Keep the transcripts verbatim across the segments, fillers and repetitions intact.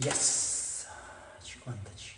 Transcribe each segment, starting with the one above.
Yes, cinquantacinque.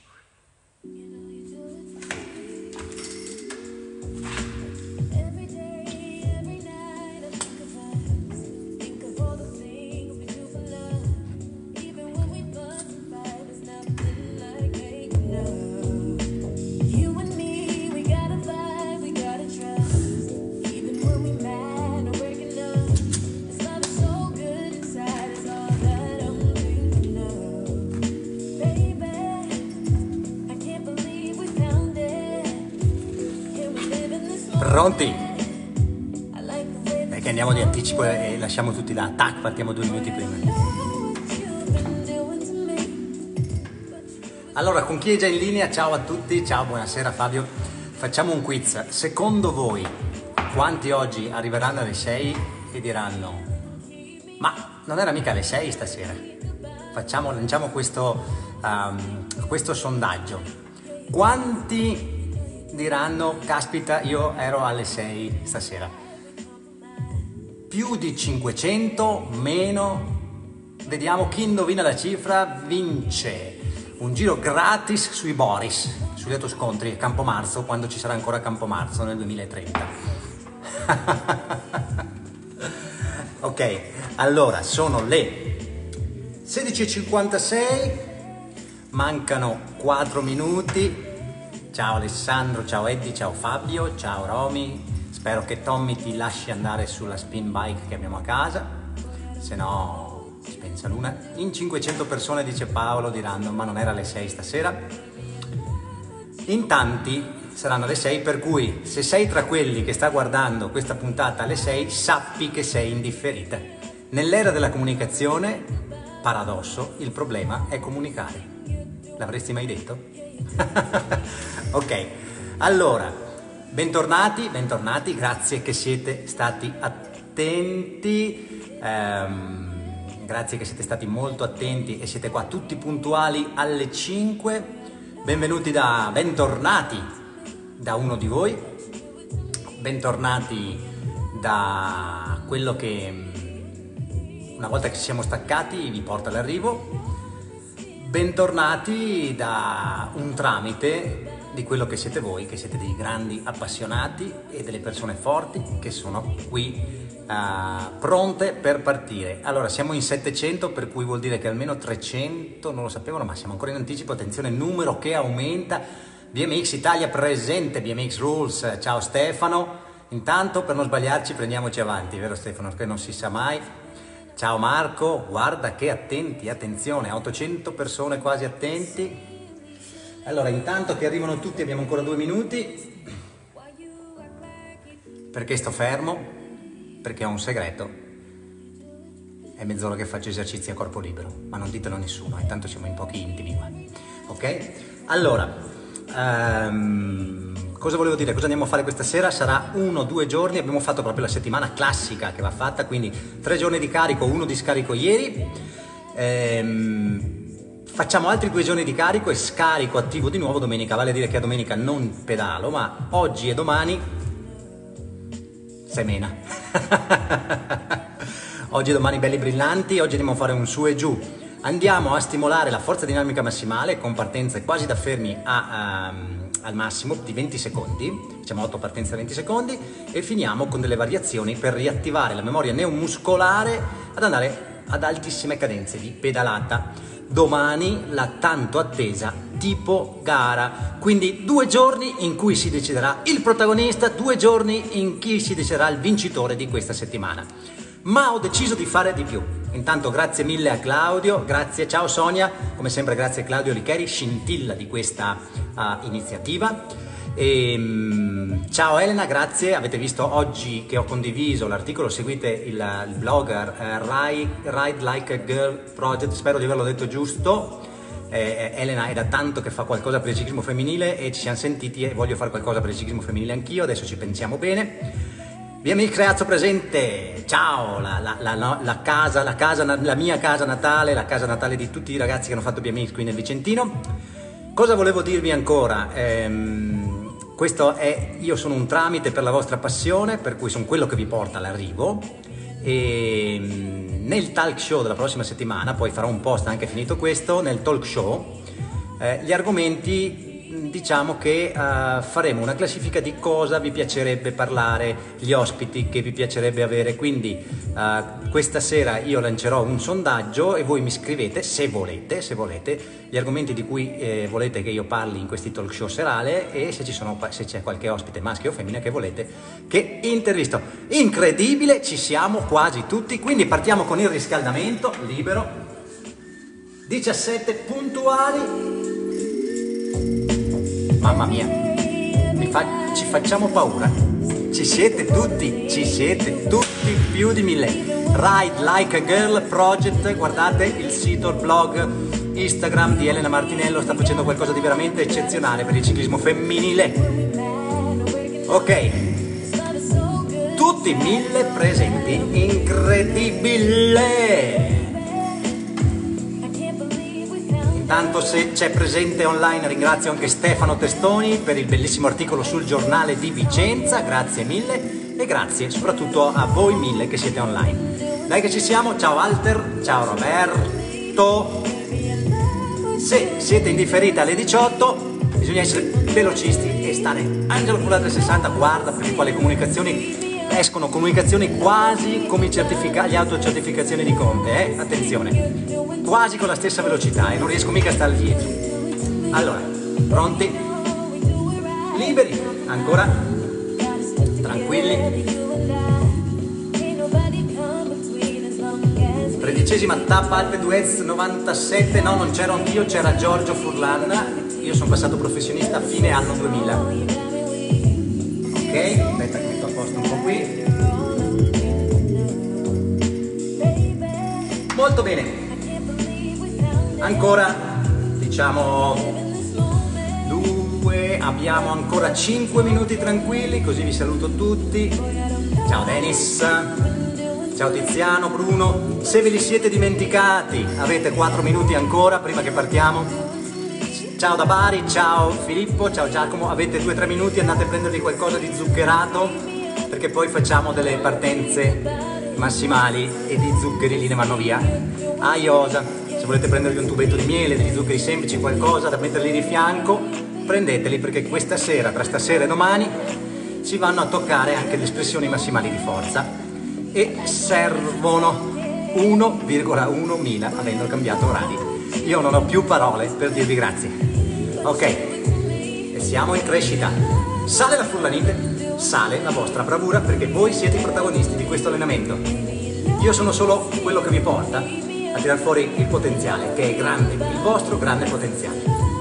Pronti? Perché andiamo di anticipo e lasciamo tutti là. Tac, partiamo due minuti prima. Allora, con chi è già in linea, ciao a tutti, ciao, buonasera Fabio. Facciamo un quiz. Secondo voi, quanti oggi arriveranno alle sei e diranno ma non era mica alle sei stasera? Facciamo, lanciamo questo, um, questo sondaggio. Quanti diranno, caspita, io ero alle sei stasera? Più di cinquecento, meno? Vediamo chi indovina la cifra vince un giro gratis sui Boris, sugli autoscontri Campomarzo, quando ci sarà ancora Campomarzo nel duemilatrenta. Ok, allora sono le sedici e cinquantasei, mancano quattro minuti. Ciao Alessandro, ciao Eddie, ciao Fabio, ciao Romy, spero che Tommy ti lasci andare sulla spin bike che abbiamo a casa, se no spensa l'una. In cinquecento persone, dice Paolo, diranno ma non era alle sei stasera? In tanti saranno alle sei, per cui se sei tra quelli che sta guardando questa puntata alle sei, sappi che sei indifferita. Nell'era della comunicazione, paradosso, il problema è comunicare. L'avresti mai detto? Ok, allora, bentornati, bentornati, grazie che siete stati attenti, ehm, grazie che siete stati molto attenti e siete qua tutti puntuali alle cinque, benvenuti da, bentornati da uno di voi, bentornati da quello che una volta che ci siamo staccati vi porta all'arrivo. Bentornati da un tramite di quello che siete voi, che siete dei grandi appassionati e delle persone forti che sono qui uh, pronte per partire. Allora, siamo in settecento, per cui vuol dire che almeno trecento, non lo sapevano, ma siamo ancora in anticipo, attenzione, numero che aumenta. B M X Italia presente, B M X Rules, ciao Stefano. Intanto, per non sbagliarci, prendiamoci avanti, vero Stefano, che non si sa mai. Ciao Marco, guarda che attenti, attenzione, ottocento persone quasi attenti. Allora, intanto che arrivano tutti, abbiamo ancora due minuti. Perché sto fermo? Perché ho un segreto. È mezz'ora che faccio esercizi a corpo libero, ma non ditelo a nessuno, intanto siamo in pochi intimi qua. Ok? Allora, um, cosa volevo dire? Cosa andiamo a fare questa sera? Sarà uno o due giorni, abbiamo fatto proprio la settimana classica che va fatta, quindi tre giorni di carico, uno di scarico ieri, ehm, facciamo altri due giorni di carico e scarico attivo di nuovo domenica, vale a dire che a domenica non pedalo, ma oggi e domani semena. Oggi e domani belli brillanti, oggi andiamo a fare un su e giù. Andiamo a stimolare la forza dinamica massimale con partenze quasi da fermi a, um, al massimo di venti secondi, facciamo otto partenze da venti secondi e finiamo con delle variazioni per riattivare la memoria neuromuscolare ad andare ad altissime cadenze di pedalata. Domani la tanto attesa tipo gara, quindi due giorni in cui si deciderà il protagonista, due giorni in cui si deciderà il vincitore di questa settimana. Ma ho deciso di fare di più. Intanto grazie mille a Claudio, grazie, ciao Sonia, come sempre grazie a Claudio Licheri, scintilla di questa uh, iniziativa. E, um, ciao Elena, grazie, avete visto oggi che ho condiviso l'articolo, seguite il, il blogger uh, Ride, Ride Like a Girl Project, spero di averlo detto giusto. Eh, Elena è da tanto che fa qualcosa per il ciclismo femminile e ci siamo sentiti e voglio fare qualcosa per il ciclismo femminile anch'io, adesso ci pensiamo bene. B M X Creazzo presente, ciao, la, la, la, la, casa, la, casa, la mia casa natale, la casa natale di tutti i ragazzi che hanno fatto B M X qui nel Vicentino. Cosa volevo dirvi ancora? Ehm, questo è, io sono un tramite per la vostra passione, per cui sono quello che vi porta all'arrivo E nel talk show della prossima settimana, poi farò un post anche finito questo, nel talk show, eh, gli argomenti, diciamo che uh, faremo una classifica di cosa vi piacerebbe parlare, gli ospiti che vi piacerebbe avere, quindi uh, questa sera io lancerò un sondaggio e voi mi scrivete, se volete, se volete, gli argomenti di cui eh, volete che io parli in questi talk show serale e se, ci sono, se c'è qualche ospite maschio o femmina che volete che intervisto. Incredibile, ci siamo quasi tutti, quindi partiamo con il riscaldamento libero, diciassette puntuali. Mamma mia, mi fa, ci facciamo paura. Ci siete tutti, ci siete tutti più di mille. Ride Like a Girl Project, guardate il sito, il blog, Instagram di Elena Martinello, sta facendo qualcosa di veramente eccezionale per il ciclismo femminile. Ok, tutti mille presenti, incredibile! Intanto, se c'è presente online, ringrazio anche Stefano Testoni per il bellissimo articolo sul giornale di Vicenza, grazie mille e grazie soprattutto a voi mille che siete online. Dai che ci siamo, ciao Walter, ciao Roberto. Se siete in differita alle diciotto bisogna essere velocisti e stare Angelo Fulla trecentosessanta, guarda perché qua le comunicazioni escono, comunicazioni quasi come i certificati, le autocertificazioni di Conte, eh? Attenzione, quasi con la stessa velocità e non riesco mica a stare dietro. Allora, pronti? Liberi? Ancora? Tranquilli? Tredicesima tappa Alpe d'Huez novantasette, no non c'ero anch'io, c'era Giorgio Furlan, io sono passato professionista a fine anno duemila. Ok, aspetta che metto a posto un po' qui. Molto bene. Ancora, diciamo, due, abbiamo ancora cinque minuti tranquilli, così vi saluto tutti. Ciao Dennis, ciao Tiziano, Bruno. Se ve li siete dimenticati, avete quattro minuti ancora prima che partiamo. Ciao da Bari, ciao Filippo, ciao Giacomo, avete due tre minuti, andate a prendervi qualcosa di zuccherato perché poi facciamo delle partenze massimali e di zuccheri lì ne vanno via. A iosa, se volete prendervi un tubetto di miele, degli zuccheri semplici, qualcosa da metterli di fianco, prendeteli perché questa sera, tra stasera e domani, si vanno a toccare anche le espressioni massimali di forza e servono uno virgola uno mila avendo cambiato orari. Io non ho più parole per dirvi grazie. Ok, e siamo in crescita. Sale la furlanite, sale la vostra bravura perché voi siete i protagonisti di questo allenamento. Io sono solo quello che vi porta a tirar fuori il potenziale, che è grande, il vostro grande potenziale.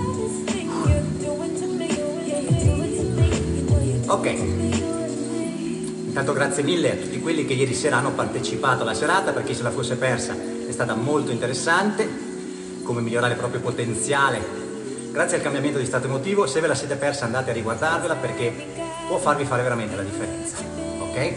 Ok, intanto grazie mille a tutti quelli che ieri sera hanno partecipato alla serata, per chi se la fosse persa è stata molto interessante, come migliorare il proprio potenziale grazie al cambiamento di stato emotivo. Se ve la siete persa andate a riguardarvela perché può farvi fare veramente la differenza, ok?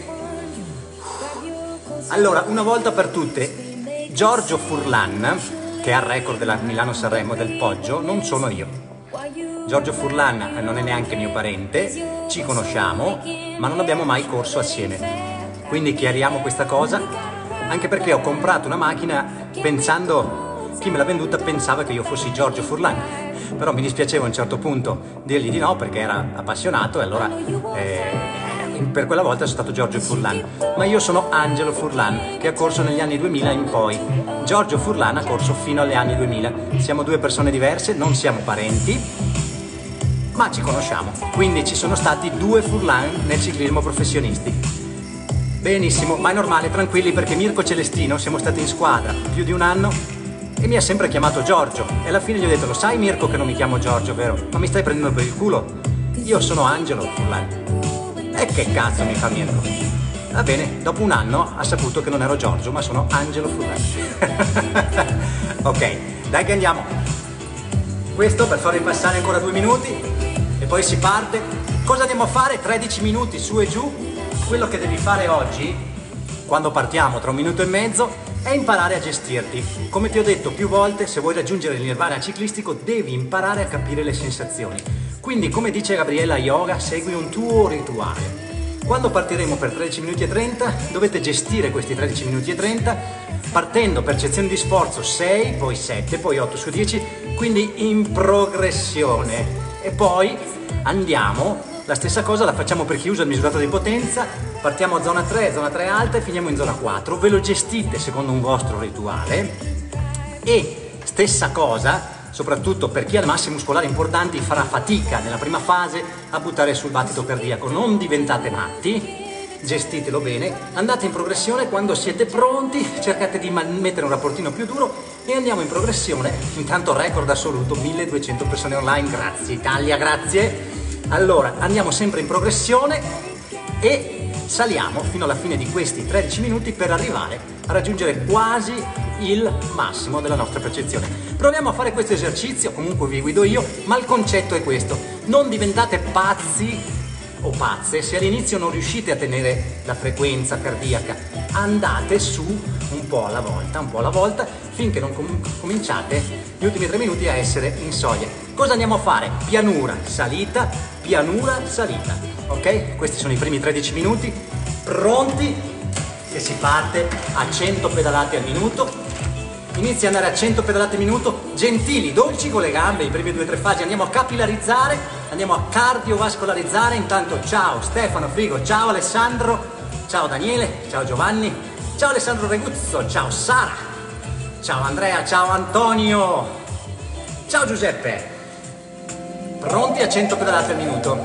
Allora, una volta per tutte, Giorgio Furlan, che ha il record della Milano-Sanremo del Poggio, non sono io. Giorgio Furlan non è neanche mio parente, ci conosciamo, ma non abbiamo mai corso assieme. Quindi chiariamo questa cosa, anche perché ho comprato una macchina pensando, chi me l'ha venduta pensava che io fossi Giorgio Furlan. Però mi dispiaceva a un certo punto dirgli di no perché era appassionato e allora eh, per quella volta sono stato Giorgio Furlan. Ma io sono Angelo Furlan che ha corso negli anni duemila in poi. Giorgio Furlan ha corso fino agli anni duemila. Siamo due persone diverse, non siamo parenti, ma ci conosciamo. Quindi ci sono stati due Furlan nel ciclismo professionisti. Benissimo, ma è normale, tranquilli, perché Mirko Celestino siamo stati in squadra più di un anno e mi ha sempre chiamato Giorgio e alla fine gli ho detto: lo sai Mirko che non mi chiamo Giorgio, vero? Ma mi stai prendendo per il culo? Io sono Angelo Furlan. E che cazzo mi fa Mirko? Va bene, dopo un anno ha saputo che non ero Giorgio ma sono Angelo Furlan. Ok, dai che andiamo. Questo per farvi passare ancora due minuti e poi si parte. Cosa andiamo a fare? tredici minuti su e giù. Quello che devi fare oggi, quando partiamo tra un minuto e mezzo, è imparare a gestirti. Come ti ho detto più volte, se vuoi raggiungere il nirvana ciclistico devi imparare a capire le sensazioni. Quindi, come dice Gabriella Yoga, segui un tuo rituale. Quando partiremo per tredici minuti e trenta, dovete gestire questi tredici minuti e trenta partendo percezione di sforzo sei, poi sette, poi otto su dieci, quindi in progressione. E poi andiamo, la stessa cosa la facciamo per chi usa il misurato di potenza, partiamo a zona tre, zona tre alta e finiamo in zona quattro, ve lo gestite secondo un vostro rituale e stessa cosa, soprattutto per chi ha le masse muscolari importanti, farà fatica nella prima fase a buttare sul battito cardiaco, non diventate matti. Gestitelo bene, andate in progressione, quando siete pronti cercate di mettere un rapportino più duro e andiamo in progressione. Intanto record assoluto, milleduecento persone online, grazie Italia, grazie. Allora andiamo sempre in progressione e saliamo fino alla fine di questi tredici minuti per arrivare a raggiungere quasi il massimo della nostra percezione. Proviamo a fare questo esercizio, comunque vi guido io, ma il concetto è questo: non diventate pazzi o pazze se all'inizio non riuscite a tenere la frequenza cardiaca, andate su un po' alla volta, un po' alla volta, finché non com- cominciate gli ultimi tre minuti a essere in soglia. Cosa andiamo a fare? Pianura, salita, pianura, salita, ok? Questi sono i primi tredici minuti, pronti? Che si parte a cento pedalate al minuto. Inizia ad andare a cento pedalate al minuto, gentili, dolci con le gambe, i primi due o tre fasi, andiamo a capillarizzare, andiamo a cardiovascolarizzare. Intanto ciao Stefano Frigo, ciao Alessandro, ciao Daniele, ciao Giovanni, ciao Alessandro Reguzzo, ciao Sara, ciao Andrea, ciao Antonio, ciao Giuseppe. Pronti a cento pedalate al minuto,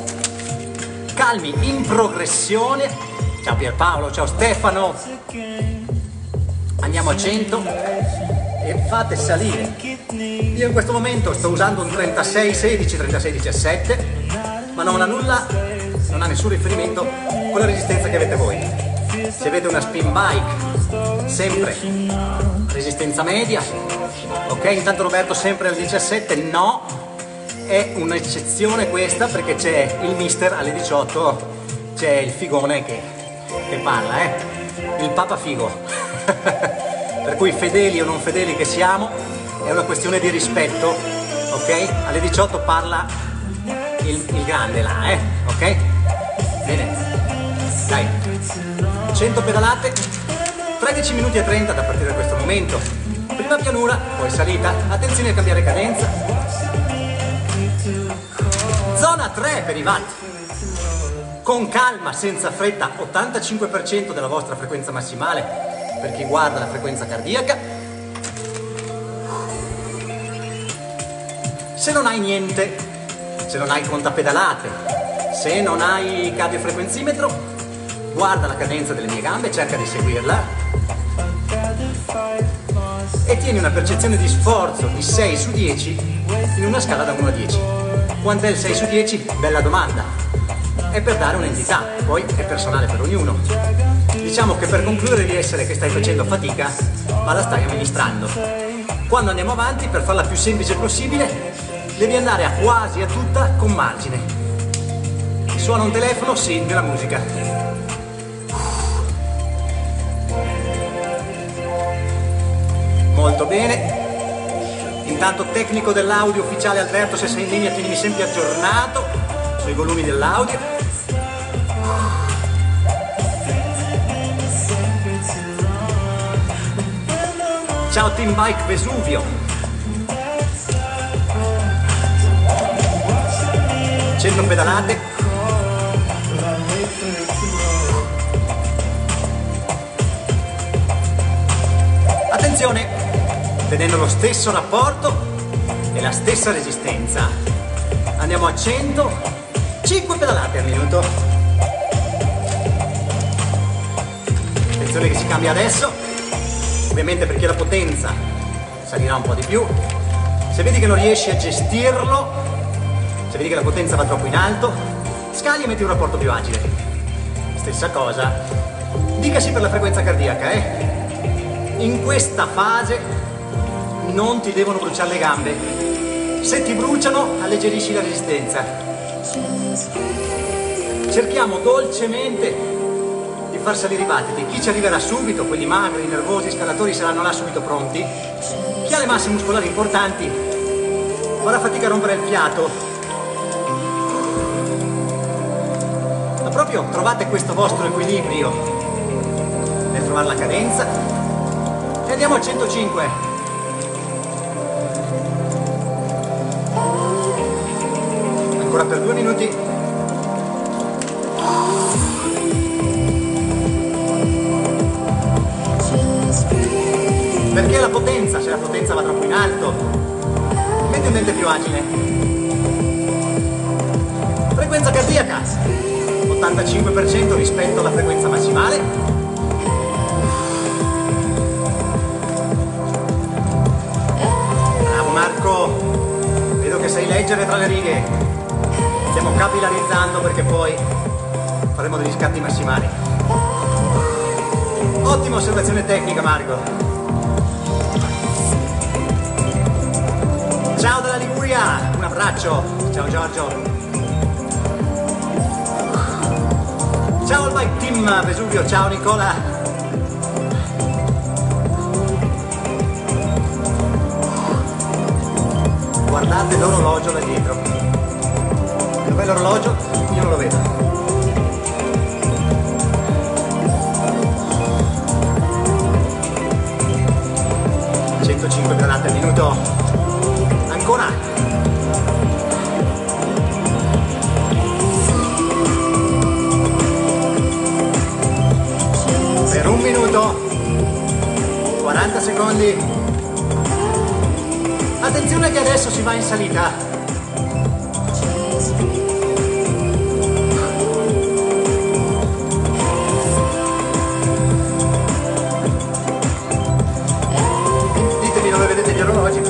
calmi, in progressione. Ciao Pierpaolo, ciao Stefano. Andiamo a cento e fate salire. Io in questo momento sto usando un trentasei sedici, trentasei diciassette, ma non ha nulla, non ha nessun riferimento con la resistenza che avete voi. Se avete una spin bike, sempre resistenza media, ok? Intanto Roberto sempre al diciassette, no, è un'eccezione questa perché c'è il mister alle diciotto, c'è il figone che, che parla, eh? Il Papa Figo. Per cui fedeli o non fedeli che siamo, è una questione di rispetto, ok? Alle diciotto parla il, il grande là, eh? Ok? Bene, dai, cento pedalate, tredici minuti e trenta da partire da questo momento. Prima pianura, poi salita, attenzione a cambiare cadenza. Zona tre per i watt. Con calma, senza fretta, ottantacinque per cento della vostra frequenza massimale per chi guarda la frequenza cardiaca. Se non hai niente, se non hai contapedalate, se non hai cardiofrequenzimetro, guarda la cadenza delle mie gambe, cerca di seguirla e tieni una percezione di sforzo di sei su dieci in una scala da uno a dieci. Quant'è il sei su dieci? Bella domanda. È per dare un'entità, poi è personale per ognuno. Diciamo che per concludere di essere che stai facendo fatica, ma la stai amministrando. Quando andiamo avanti, per farla più semplice possibile, devi andare a quasi a tutta con margine. Suona un telefono? Sì, nella musica. Molto bene. Intanto tecnico dell'audio ufficiale Alberto, se sei in linea tienimi sempre aggiornato sui volumi dell'audio. Ciao Team Bike Vesuvio. cento pedalate. Attenzione, tenendo lo stesso rapporto e la stessa resistenza. Andiamo a cento, cinque pedalate al minuto. Attenzione che si cambia adesso. Ovviamente perché la potenza salirà un po' di più. Se vedi che non riesci a gestirlo, se vedi che la potenza va troppo in alto, scali e metti un rapporto più agile. Stessa cosa, dicasi per la frequenza cardiaca, eh? In questa fase non ti devono bruciare le gambe. Se ti bruciano, alleggerisci la resistenza. Cerchiamo dolcemente di far salire i battiti. Chi ci arriverà subito, quelli magri, nervosi, scalatori, saranno là subito pronti. Chi ha le masse muscolari importanti farà fatica a rompere il fiato. proprio trovate questo vostro equilibrio nel trovare la cadenza. E andiamo a centocinque. Ancora per due minuti. Perché la potenza, se la potenza va troppo in alto, metti un dente più agile. Frequenza cardiaca, ottantacinque per cento rispetto alla frequenza massimale. Bravo Marco, vedo che sai leggere tra le righe. Stiamo capillarizzando perché poi faremo degli scatti massimali. Ottima osservazione tecnica Marco. Ciao dalla Liguria, un abbraccio, ciao Giorgio. Ciao al Bike Team Vesuvio, ciao Nicola. Guardate l'orologio da dietro. Dov'è l'orologio? Io non lo vedo. centocinque granate al minuto. Ancora. Per un minuto. quaranta secondi. Attenzione che adesso si va in salita. Ditemi dove vedete gli orologi.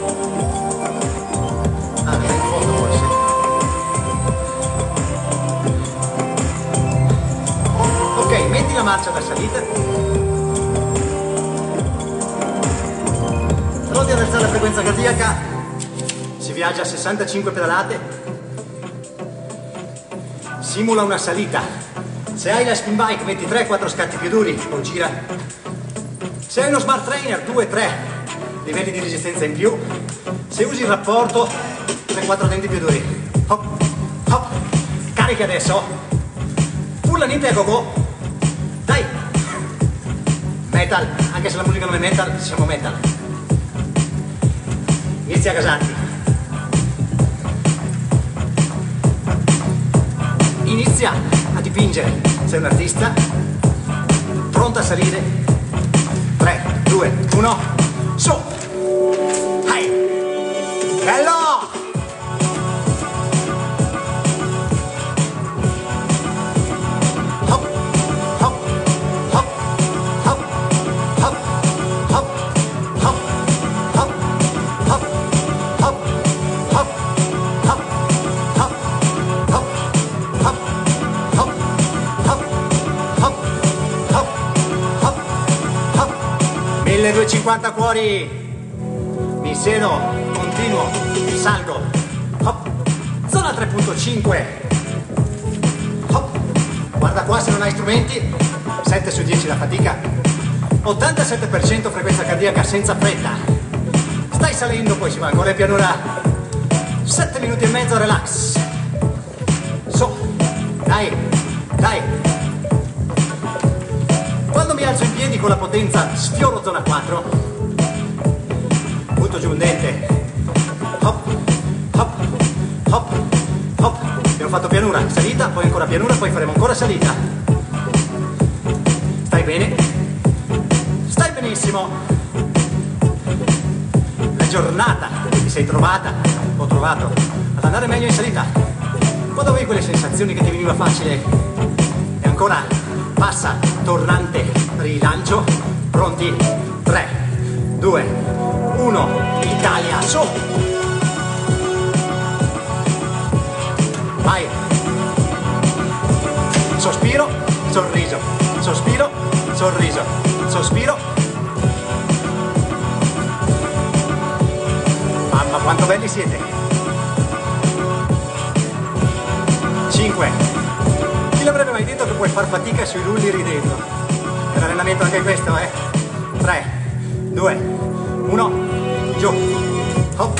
La marcia da salita. Pronti ad alzare la frequenza cardiaca. Si viaggia a sessantacinque pedalate. Simula una salita. Se hai la spin bike metti tre quattro scatti più duri o gira. Se hai uno smart trainer due tre livelli di resistenza in più. Se usi il rapporto tre quattro denti più duri. Hop, hop. Carica adesso. Pulla nite a go go. Dai! Metal, anche se la musica non è metal, siamo metal. Inizia a gasarti. Inizia a dipingere. Sei un artista. Pronto a salire. tre, due, uno, su! Hai! Bello! milleduecentocinquanta cuori, mi siedo, continuo, salgo, hop, zona tre punto cinque, hop, guarda qua se non hai strumenti, sette su dieci la fatica, ottantasette per cento frequenza cardiaca senza fretta, stai salendo, poi si va ancora in pianura, sette minuti e mezzo relax, su, dai, dai. Quando mi alzo in piedi con la potenza sfioro zona quattro, butto giù un dente, hop, hop, hop, hop, abbiamo fatto pianura, salita, poi ancora pianura, poi faremo ancora salita. Stai bene? Stai benissimo. La giornata che ti sei trovata, o trovato, ad andare meglio in salita, quando avevi quelle sensazioni che ti veniva facile, e ancora passa, tornante, rilancio, pronti, tre, due, uno, Italia, su! Vai! Sospiro, sorriso, sospiro, sorriso, sospiro. Mamma, quanto belli siete! cinque. Chi l'avrebbe mai detto che puoi far fatica sui rulli ridendo? È un allenamento anche questo, eh? tre, due, uno, giù. Hop.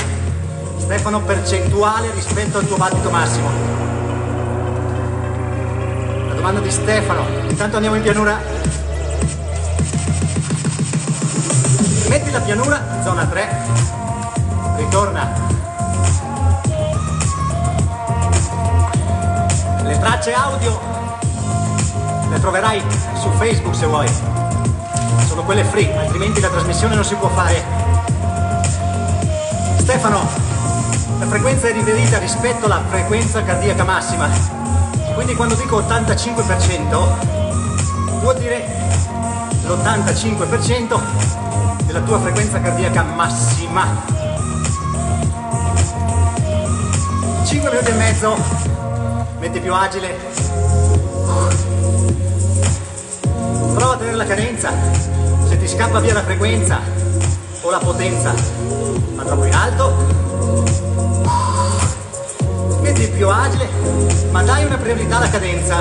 Stefano, percentuale rispetto al tuo battito massimo. domanda di Stefano. Intanto andiamo in pianura. Metti la pianura, zona tre, ritorna. Le tracce audio le troverai su Facebook se vuoi, sono quelle free, altrimenti la trasmissione non si può fare. Stefano, la frequenza è riferita rispetto alla frequenza cardiaca massima, quindi quando dico ottantacinque per cento vuol dire l'ottantacinque per cento della tua frequenza cardiaca massima. cinque minuti e mezzo, metti più agile, prova a tenere la cadenza. Se ti scappa via la frequenza o la potenza ma troppo in alto, metti più agile, ma dai una priorità alla cadenza.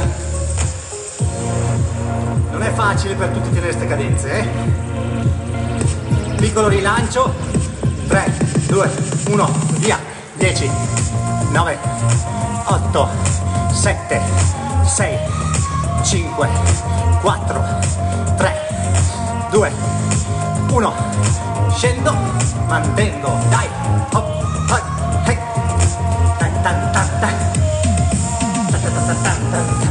Non è facile per tutti tenere queste cadenze, eh? Piccolo rilancio, tre, due, uno, via. Dieci, nove, otto, sette, sei, cinque, quattro, tre, due, uno. Scendo, mantengo, dai, hop, hop, hey. Tan, tan, tan, tan. Tan, tan, tan, tan, tan, tan.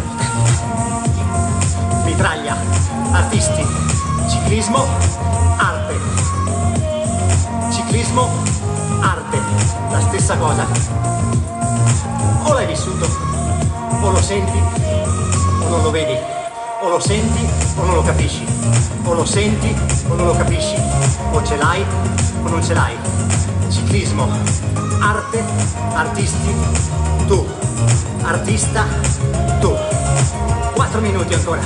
Mitraglia, artisti, ciclismo, arte. Ciclismo, arte, la stessa cosa. O l'hai vissuto, o lo senti, o non lo vedi, o lo senti o non lo capisci, o lo senti o non lo capisci, o ce l'hai o non ce l'hai. Ciclismo, arte, artisti, tu, artista, tu. Quattro minuti ancora.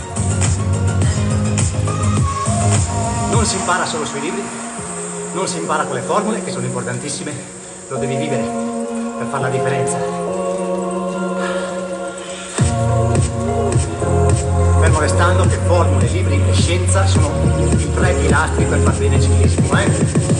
Non si impara solo sui libri, non si impara con le formule che sono importantissime, lo devi vivere per fare la differenza. Fermo restando che formule, libri e scienza sono i tre pilastri per far bene il ciclismo, eh?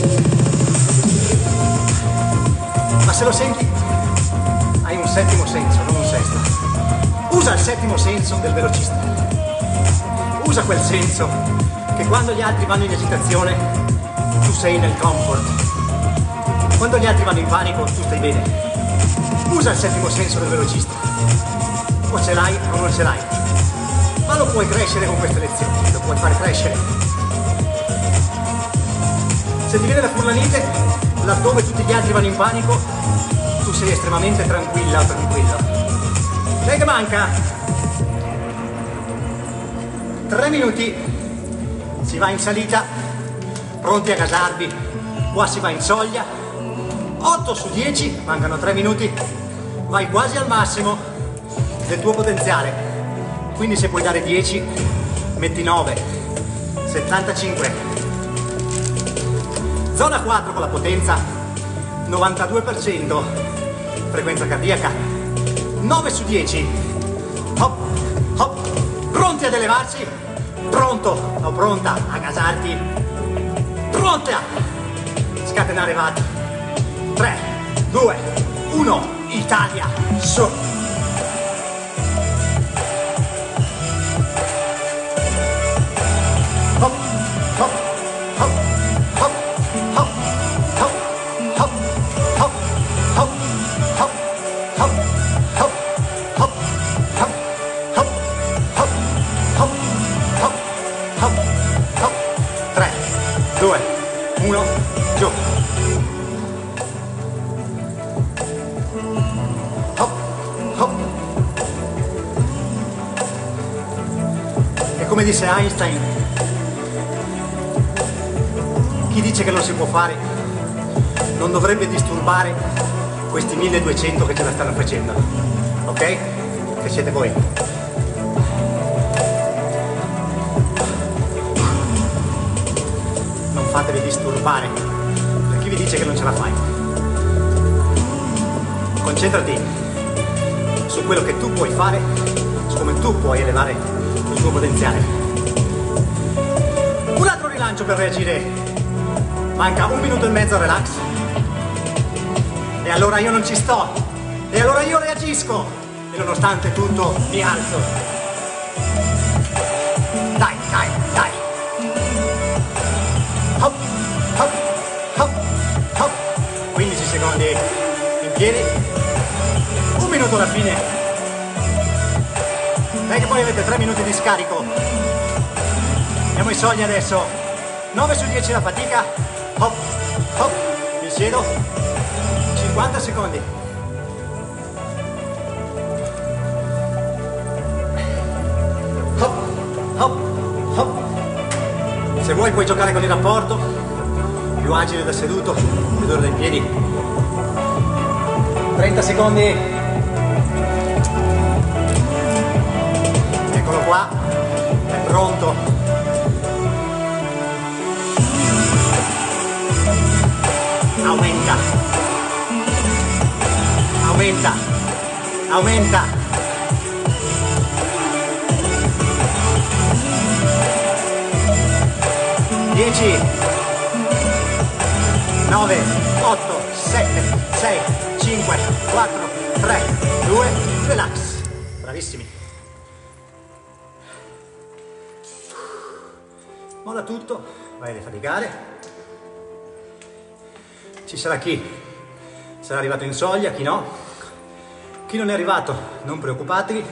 Ma se lo senti, hai un settimo senso, non un sesto. Usa il settimo senso del velocista. Usa quel senso che quando gli altri vanno in agitazione, tu sei nel comfort. Quando gli altri vanno in panico, tu stai bene. Usa il settimo senso del velocista. O ce l'hai o non ce l'hai. Ma lo puoi crescere con queste lezioni, lo puoi fare crescere. Se ti viene la furlanite, laddove tutti gli altri vanno in panico, tu sei estremamente tranquilla o tranquillo. Lei che manca? Tre minuti, si va in salita, pronti a gasarvi, qua si va in soglia, otto su dieci, mancano tre minuti, vai quasi al massimo del tuo potenziale. Quindi se puoi dare dieci, metti nove, settantacinque. Zona quattro con la potenza, novantadue per cento, frequenza cardiaca, nove su dieci. Hop, hop, pronti ad elevarsi, pronto o pronta a gasarti, pronta a scatenare watt. tre, due, uno, Italia, su! due, uno, giù. Hop, hop. E come disse Einstein, chi dice che non si può fare non dovrebbe disturbare questi milleduecento che ce la stanno facendo, ok? Che siete voi. Non fatevi disturbare da chi vi dice che non ce la fai. Concentrati su quello che tu puoi fare, su come tu puoi elevare il tuo potenziale. Un altro rilancio per reagire. Manca un minuto e mezzo al relax. E allora io non ci sto. E allora io reagisco. E nonostante tutto mi alzo. minuto alla fine. Dai che poi avete tre minuti di scarico. Andiamo ai sogni adesso. nove su dieci la fatica. Hop, hop, mi siedo. cinquanta secondi. Hop, hop, hop. Se vuoi puoi giocare con il rapporto. Più agile da seduto, più duro dai piedi. trenta secondi. Eccolo qua. È pronto. Aumenta. Aumenta. Aumenta. dieci. nove, otto, sette, sei, cinque, quattro, tre, due, relax. Bravissimi. Molla tutto, vai a defaticare. Ci sarà chi sarà arrivato in soglia, chi no. Chi non è arrivato, non preoccupatevi.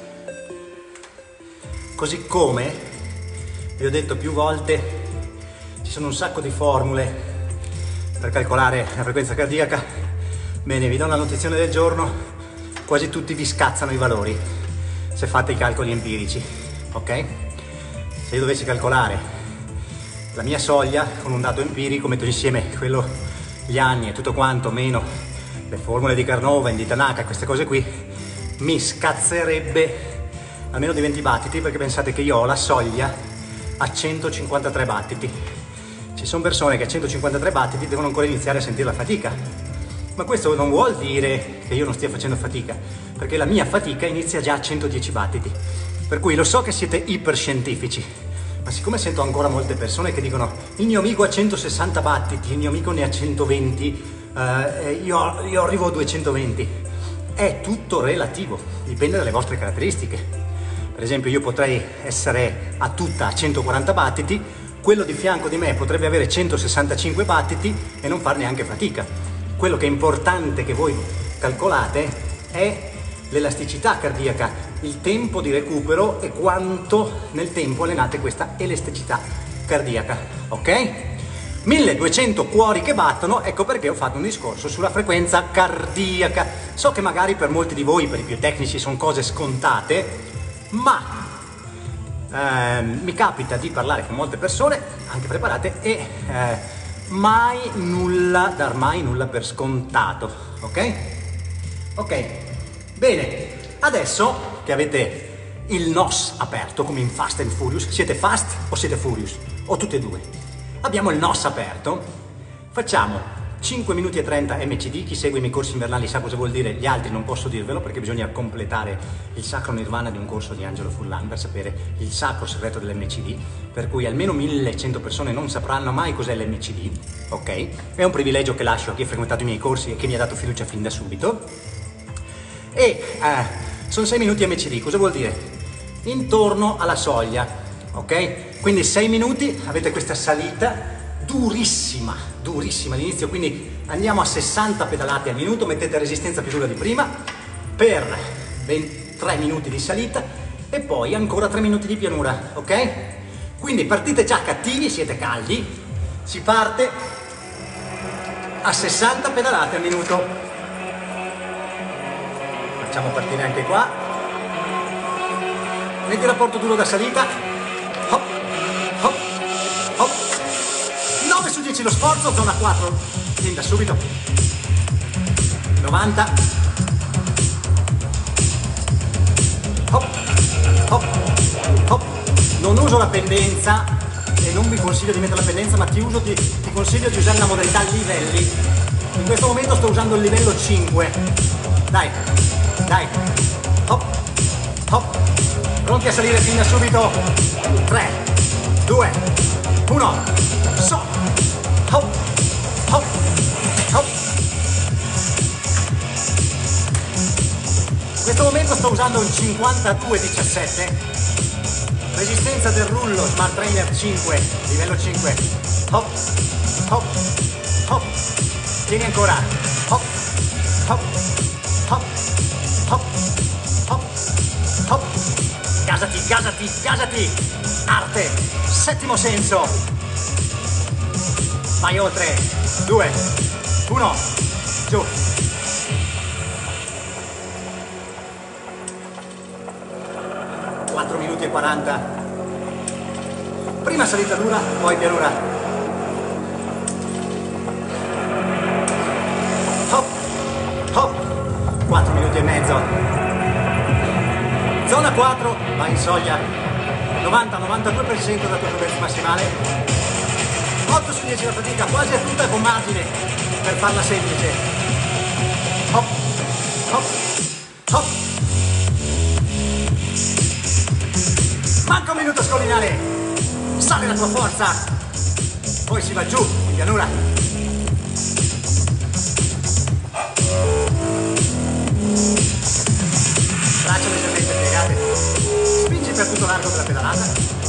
Così come vi ho detto più volte, ci sono un sacco di formule per calcolare la frequenza cardiaca. Bene, vi do la notizione del giorno: quasi tutti vi scazzano i valori se fate i calcoli empirici, ok? Se io dovessi calcolare la mia soglia con un dato empirico, metto insieme quello, gli anni e tutto quanto, meno le formule di Carnot, di Tanaka, queste cose qui, mi scazzerebbe almeno di venti battiti, perché pensate che io ho la soglia a centocinquantatré battiti. Ci sono persone che a centocinquantatré battiti devono ancora iniziare a sentire la fatica, ma questo non vuol dire che io non stia facendo fatica, perché la mia fatica inizia già a centodieci battiti. Per cui lo so che siete iperscientifici, ma siccome sento ancora molte persone che dicono il mio amico ha centosessanta battiti, il mio amico ne ha centoventi, eh, io, io arrivo a duecentoventi, è tutto relativo, dipende dalle vostre caratteristiche. Per esempio io potrei essere a tutta a centoquaranta battiti, quello di fianco di me potrebbe avere centosessantacinque battiti e non far neanche fatica. Quello che è importante che voi calcolate è l'elasticità cardiaca, il tempo di recupero e quanto nel tempo allenate questa elasticità cardiaca, ok? milleduecento cuori che battono, ecco perché ho fatto un discorso sulla frequenza cardiaca. So che magari per molti di voi, per i più tecnici, sono cose scontate, ma eh, mi capita di parlare con molte persone, anche preparate, e eh, mai nulla, dar mai nulla per scontato, ok? Ok, bene, adesso che avete il N O S aperto, come in Fast and Furious, siete fast o siete furious? O tutte e due? Abbiamo il N O S aperto, facciamo cinque minuti e trenta M C D, chi segue i miei corsi invernali sa cosa vuol dire, gli altri non posso dirvelo perché bisogna completare il sacro nirvana di un corso di Angelo Furlan per sapere il sacro segreto dell'M C D, per cui almeno millecento persone non sapranno mai cos'è l'M C D, ok? È un privilegio che lascio a chi ha frequentato i miei corsi e che mi ha dato fiducia fin da subito. E eh, sono sei minuti M C D, cosa vuol dire? Intorno alla soglia, ok? Quindi sei minuti, avete questa salita durissima, durissima all'inizio, quindi andiamo a sessanta pedalate al minuto, mettete resistenza più dura di prima per tre minuti di salita e poi ancora tre minuti di pianura, ok? Quindi partite già cattivi, siete caldi, si parte a sessanta pedalate al minuto. Facciamo partire anche qua. Metti il rapporto duro da salita. Hop, hop, hop. nove su dieci lo sforzo, zona quattro. Fin da subito. novanta. Hop, hop, hop. Non uso la pendenza e non vi consiglio di mettere la pendenza, ma ti, uso, ti, ti consiglio di usare la modalità livelli. In questo momento sto usando il livello cinque. Dai, dai. Hop, hop. Pronti a salire fin da subito? tre, due, uno. So. Hop, hop, hop. In questo momento sto usando un cinquantadue diciassette. Resistenza del rullo Smart Trainer cinque, livello cinque. Hop, hop, hop. Tieni ancora. Hop, hop, hop, hop. Gasati, gasati, gasati. Arte, settimo senso. Vai oltre. Due, uno, giù. quattro minuti e quaranta. Prima salita dura, poi pianura. Hop, hop. quattro minuti e mezzo. Zona quattro, vai in soglia. novanta novantadue per cento della tua potenza massimale. otto su dieci la fatica, quasi a tutta con margine per farla semplice. Hop, hop, hop. Manca un minuto a scollinare. Sale la tua forza. Poi si va giù in pianura. Braccia leggermente piegate. Spingi per tutto l'arco della pedalata.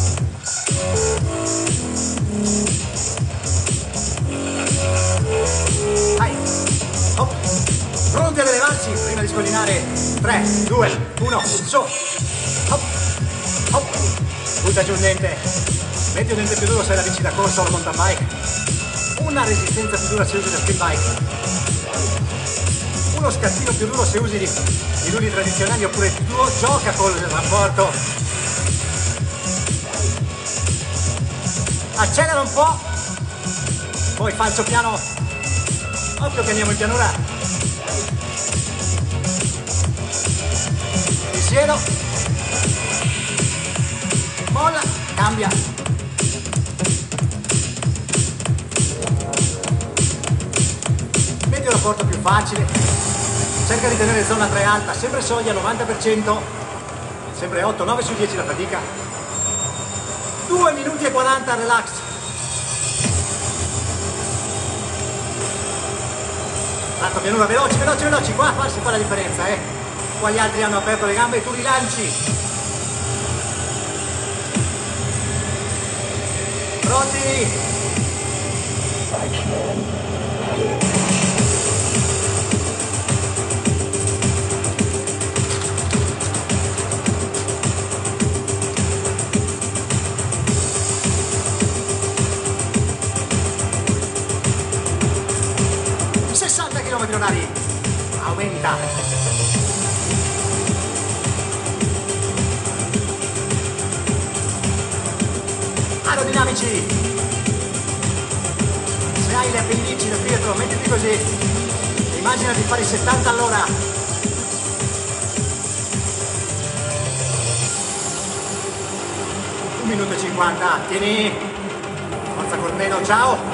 Vai. Hop. Pronti ad elevarsi prima di scollinare. tre, due, uno, su. Hop. Hop. Butta giù un dente. Metti un dente più duro se la bici da corsa o la mountain bike. Una resistenza più dura se usi la speed bike. Uno scattino più duro se usi i rulli tradizionali oppure tu gioca col rapporto. Accelera un po'. Poi falso piano. Occhio che andiamo in pianura. Mi siedo. Molla. Cambia. Metti un rapporto più facile. Cerca di tenere zona tre alta, sempre soglia novanta per cento, sempre otto nove su dieci la fatica. due minuti e quaranta relax. Tanto pianura, veloci, veloci, veloci, qua qua si fa la differenza, eh. Qua gli altri hanno aperto le gambe e tu rilanci. Pronti? sessanta chilometri orari. Aumenta. Aerodinamici. Se hai le appendici del dietro, mettiti così. E immagina di fare settanta all'ora. un minuto e cinquanta. Tieni. Forza Cornelo, ciao.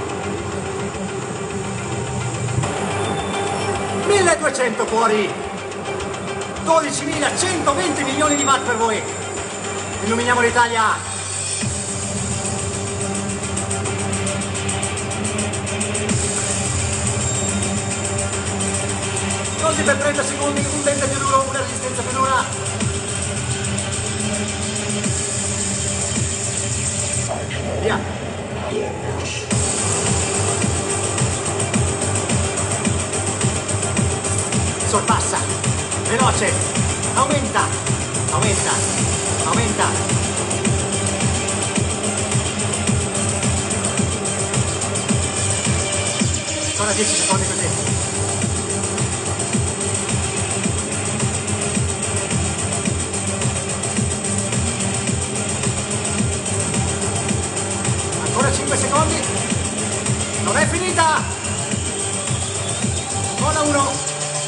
milleduecento fuori. dodicimilacentoventi milioni di watt per voi. Illuminiamo l'Italia. Pronti per trenta secondi, un dente più duro, una resistenza più dura. Via. Sorpassa, veloce, aumenta, aumenta, aumenta. Ancora dieci secondi così. Ancora cinque secondi. Non è finita. Molla uno.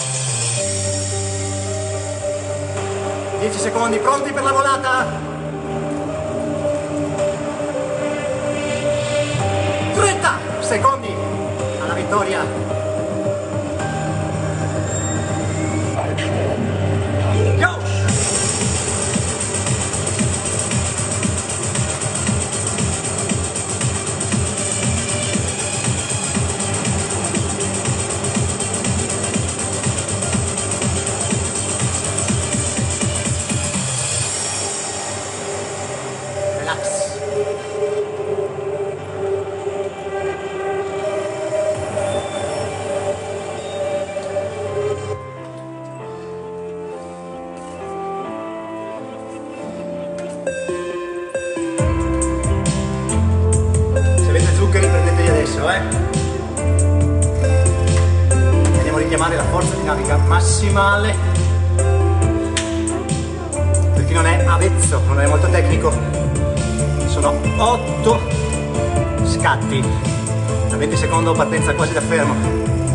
dieci secondi, pronti per la volata? trenta secondi alla vittoria. Go! adesso, eh. Andiamo a richiamare la forza dinamica massimale. Per chi non è avvezzo, non è molto tecnico, sono otto scatti da venti secondi, partenza quasi da fermo.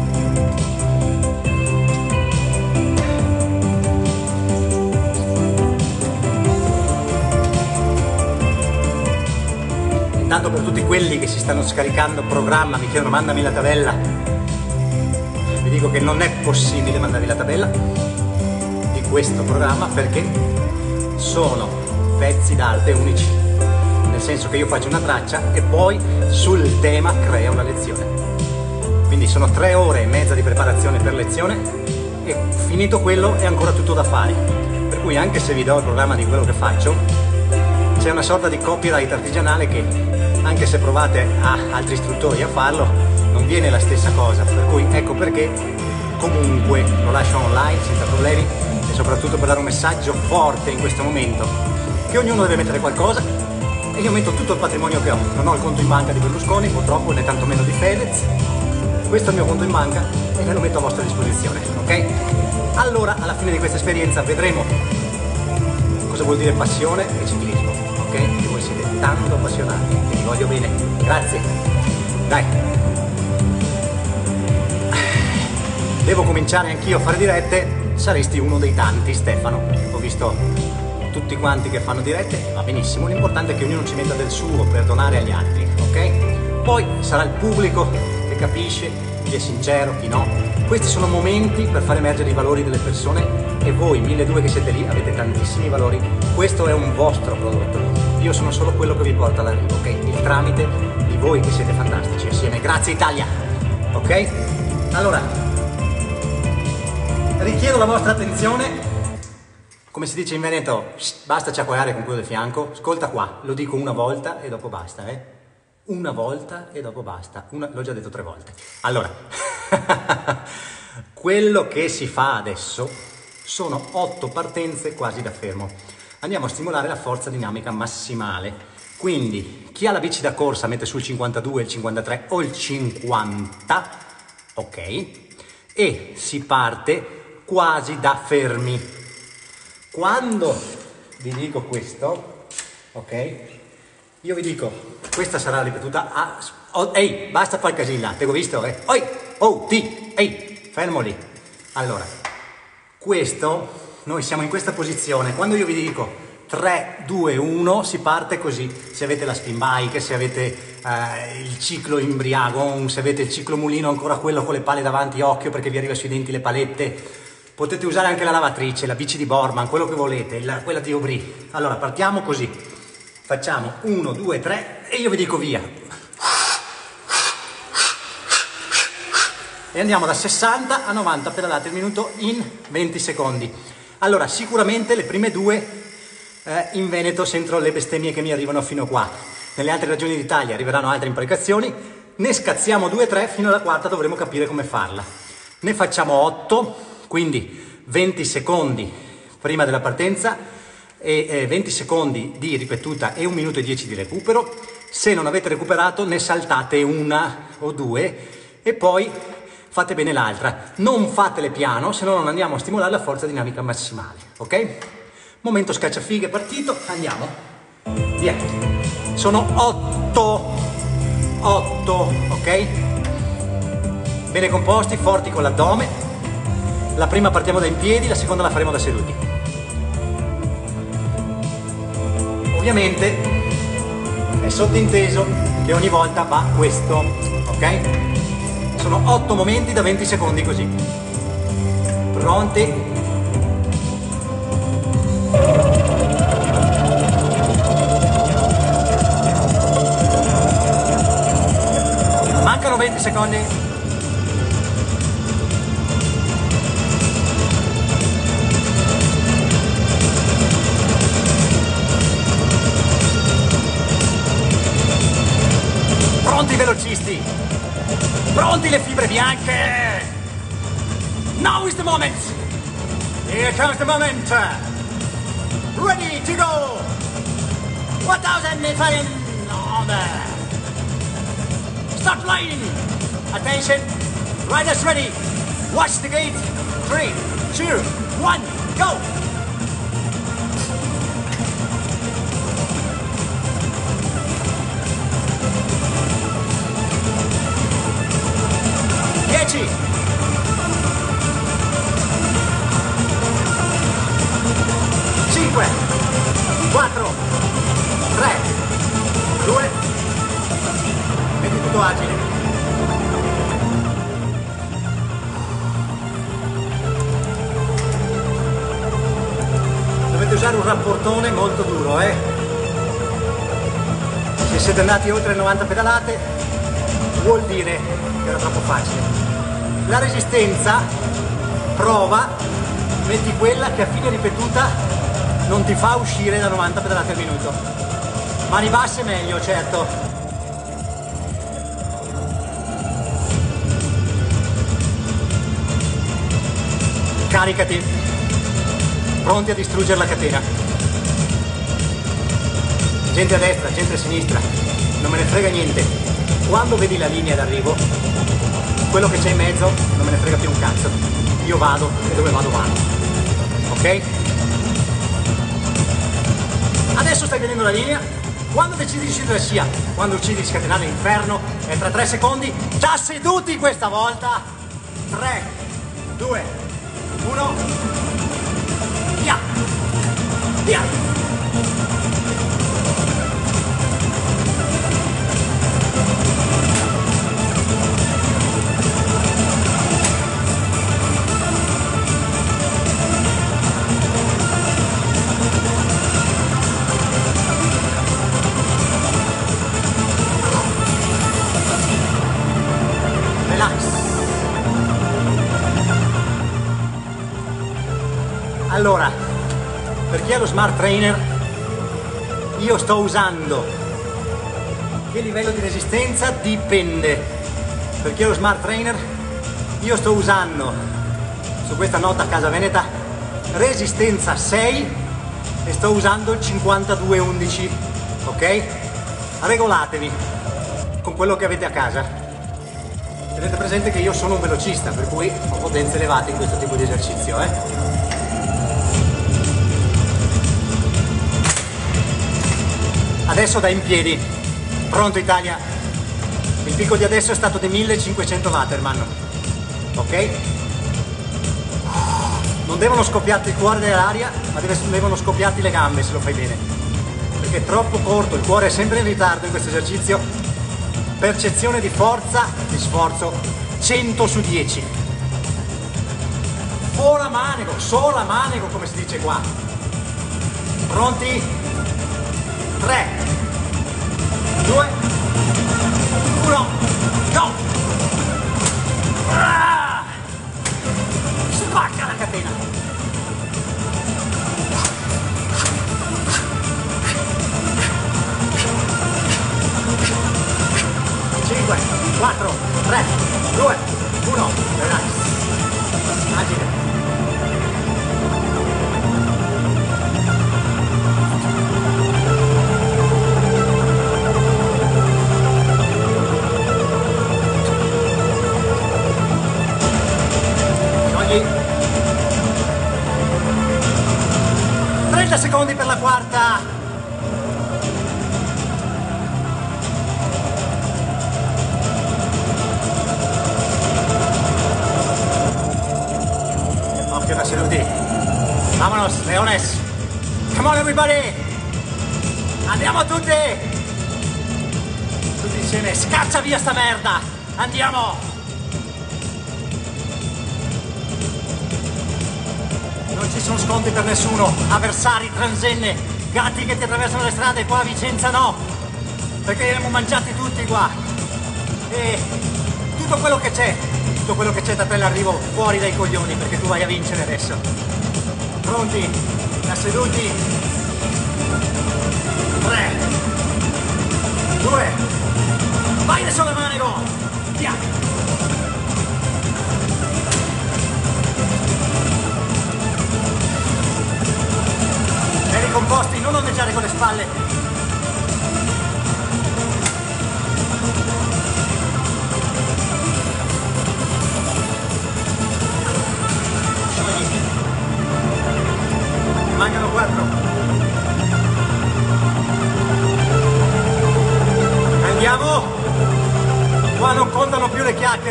Intanto, per tutti quelli che si stanno scaricando il programma, mi chiedono mandami la tabella, vi dico che non è possibile mandarvi la tabella di questo programma perché sono pezzi d'arte unici, nel senso che io faccio una traccia e poi sul tema creo una lezione. Quindi sono tre ore e mezza di preparazione per lezione e finito quello è ancora tutto da fare. Per cui anche se vi do il programma di quello che faccio, c'è una sorta di copyright artigianale che, anche se provate a altri istruttori a farlo, non viene la stessa cosa, per cui ecco perché comunque lo lascio online senza problemi e soprattutto per dare un messaggio forte in questo momento, che ognuno deve mettere qualcosa e io metto tutto il patrimonio che ho. Non ho il conto in banca di Berlusconi, purtroppo, né tantomeno di Fedez. Questo è il mio conto in banca e me lo metto a vostra disposizione, ok? Allora, alla fine di questa esperienza vedremo cosa vuol dire passione e ciclismo, ok? Che voi siete tanto appassionati e vi voglio bene. Grazie. Dai. Devo cominciare anch'io a fare dirette, saresti uno dei tanti, Stefano. Ho visto tutti quanti che fanno dirette, va benissimo, l'importante è che ognuno ci metta del suo per donare agli altri, ok? Poi sarà il pubblico che capisce, chi è sincero, chi no. Questi sono momenti per far emergere i valori delle persone e voi, milleduecento che siete lì, avete tantissimi valori. Questo è un vostro prodotto. Io sono solo quello che vi porta all'arrivo, ok? Il tramite di voi che siete fantastici assieme. Grazie Italia, ok? Allora, richiedo la vostra attenzione. Come si dice in Veneto, basta ciacquare con quello del fianco. Ascolta qua, lo dico una volta e dopo basta, eh? Una volta e dopo basta. Una... L'ho già detto tre volte. Allora, quello che si fa adesso sono otto partenze quasi da fermo. Andiamo a stimolare la forza dinamica massimale. Quindi, chi ha la bici da corsa mette sul cinquantadue, il cinquantatré o il cinquanta, ok? E si parte quasi da fermi. Quando vi dico questo, ok? Io vi dico, questa sarà ripetuta a... Oh, ehi, basta fare casino là, te l'ho visto, eh? Oi, oh, ti, ehi, fermo lì. Allora, questo, noi siamo in questa posizione, quando io vi dico tre, due, uno, si parte così. Se avete la spin bike, se avete eh, il ciclo Imbriagon, se avete il ciclo mulino, ancora quello con le pale davanti, occhio perché vi arriva sui denti le palette. Potete usare anche la lavatrice, la bici di Borman, quello che volete, la, quella di Aubry. Allora, partiamo così. Facciamo uno, due, tre e io vi dico via. E andiamo da sessanta a novanta pedalate al minuto in venti secondi. Allora, sicuramente le prime due eh, in Veneto sento le bestemmie che mi arrivano fino qua. Nelle altre regioni d'Italia arriveranno altre imprecazioni. Ne scazziamo due o tre, fino alla quarta dovremo capire come farla. Ne facciamo otto, quindi venti secondi prima della partenza e eh, venti secondi di ripetuta e un minuto e dieci di recupero. Se non avete recuperato ne saltate una o due e poi fate bene l'altra. Non fatele piano, se no non andiamo a stimolare la forza dinamica massimale, ok? Momento scacciafighe partito, andiamo. Via. Sono otto. otto, ok? Bene composti, forti con l'addome. La prima partiamo da in piedi, la seconda la faremo da seduti. Ovviamente è sottinteso che ogni volta va questo, ok? Sono otto momenti da venti secondi così. Pronti? Mancano venti secondi. Pronti i velocisti? Pronti le fibre bianche? Now is the moment! Here comes the moment! Ready to go! one thousand meters in on the start lining. Attention, riders ready. Watch the gate. Three, two, one, go. dieci. cinque, quattro, tre, due, metti tutto agile. Dovete usare un rapportone molto duro, eh? Se siete andati oltre le novanta pedalate, vuol dire che era troppo facile. La resistenza, prova, metti quella che a fine ripetuta non ti fa uscire da novanta pedalate al minuto. Mani basse meglio, certo. Caricati. Pronti a distruggere la catena. Gente a destra, gente a sinistra. Non me ne frega niente. Quando vedi la linea d'arrivo, quello che c'è in mezzo non me ne frega più un cazzo. Io vado e dove vado vado. Ok? Adesso stai vedendo la linea, quando decidi di uscire dalla scia, quando decidi di scatenare l'inferno, è tra tre secondi, già seduti questa volta, tre, due, uno, via, via. Allora, per chi ha lo Smart Trainer, io sto usando, che livello di resistenza dipende. Per chi ha lo Smart Trainer, io sto usando, su questa nota Casa Veneta, resistenza sei e sto usando il cinquantadue undici, ok? Regolatevi con quello che avete a casa. Tenete presente che io sono un velocista, per cui ho potenze elevate in questo tipo di esercizio, eh? Adesso da in piedi, pronto Italia, il picco di adesso è stato di millecinquecento watt, hermano, ok? Non devono scoppiarti il cuore dell'aria, ma devono scoppiarti le gambe se lo fai bene, perché è troppo corto, il cuore è sempre in ritardo in questo esercizio. Percezione di forza, di sforzo, cento su dieci. Sola manego, sola manego come si dice qua. Pronti? tre, due, uno, go! Ah! Spacca la catena! cinque, quattro, tre, due, uno, relax. Agile. trenta secondi per la quarta. Occhio da seduti. Vamonos, leones. Come on everybody. Andiamo tutti. Tutti insieme. Scaccia via sta merda. Andiamo. Non ci sono sconti per nessuno, avversari, transenne, gatti che ti attraversano le strade, qua a Vicenza no, perché li abbiamo mangiati tutti qua. E tutto quello che c'è, tutto quello che c'è da te l'arrivo fuori dai coglioni, perché tu vai a vincere adesso. Pronti? Da seduti? tre, due, vai adesso la manego! Via! Composti, non ondeggiare con le spalle.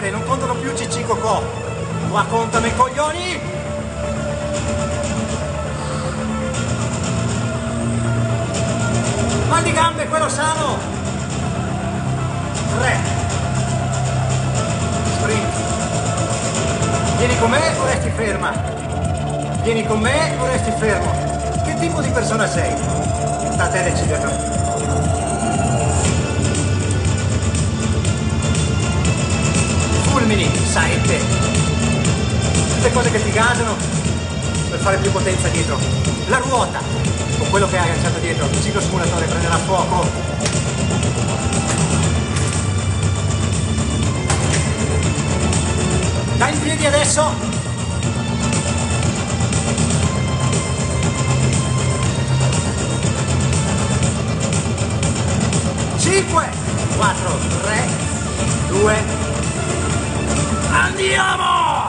Contatele, non contano più Cicci Cocò. Qua contano i coglioni! Mal di gambe, quello sano! Tre. Sprint. Vieni con me o resti ferma? Vieni con me o resti fermo? Che tipo di persona sei? Sta a te deciderlo. Fulmini, saette, tutte cose che ti gasano per fare più potenza dietro. La ruota, con quello che hai agganciato dietro, il ciclo simulatore prenderà fuoco. Dai in piedi adesso. cinque, quattro, tre, due, andiamo!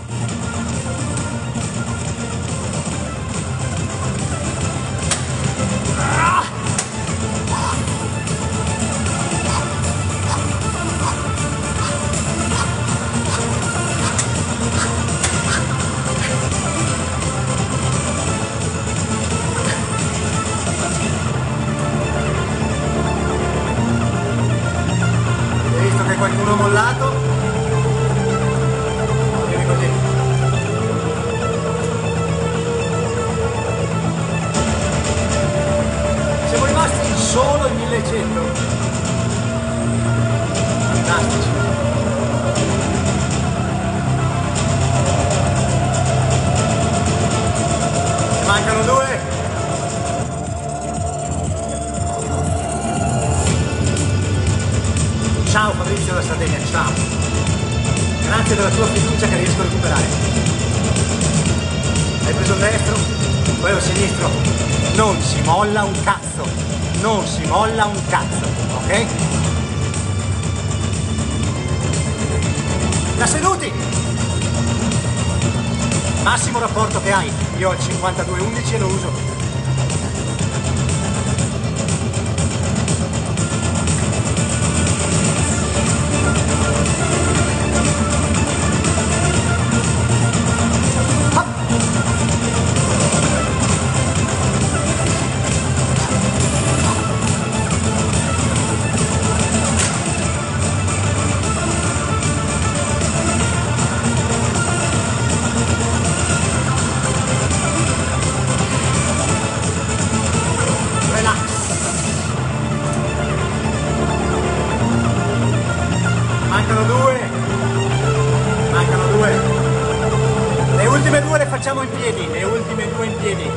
Ah! Hai visto che qualcuno ha mollato? Solo il millecento. Fantastici. Ne mancano due. Ciao Fabrizio da Sardegna, ciao. Grazie della tua fiducia che riesco a recuperare. Hai preso il destro, poi il sinistro. Non si molla un cazzo. Non si molla un cazzo, ok? Da seduti! Massimo rapporto che hai. Io ho il cinquantadue undici e lo uso. Mancano due, mancano due, le ultime due le facciamo in piedi, le ultime due in piedi.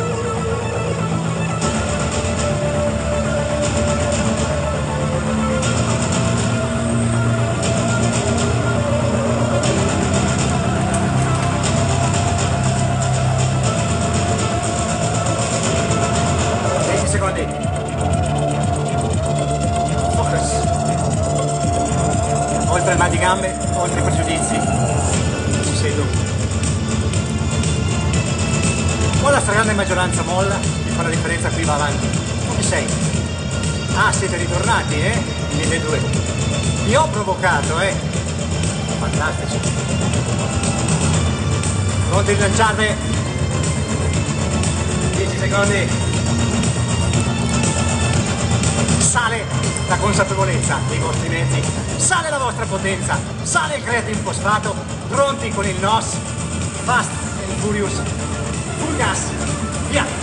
venti secondi. Focus. Oltre al mal di gambe, oltre i pregiudizi, ci sei tu. O la stragrande maggioranza molla, ti fa la differenza, qui va avanti. Tu chi sei? Ah, siete ritornati, eh? Il mille due. Vi ho provocato, eh? Fantastici. Pronti a rilanciarvi? dieci secondi. Sale la consapevolezza dei vostri mezzi, sale la vostra potenza, sale il creatine fosfato, pronti con il N O S, Fast and Furious, full gas, via!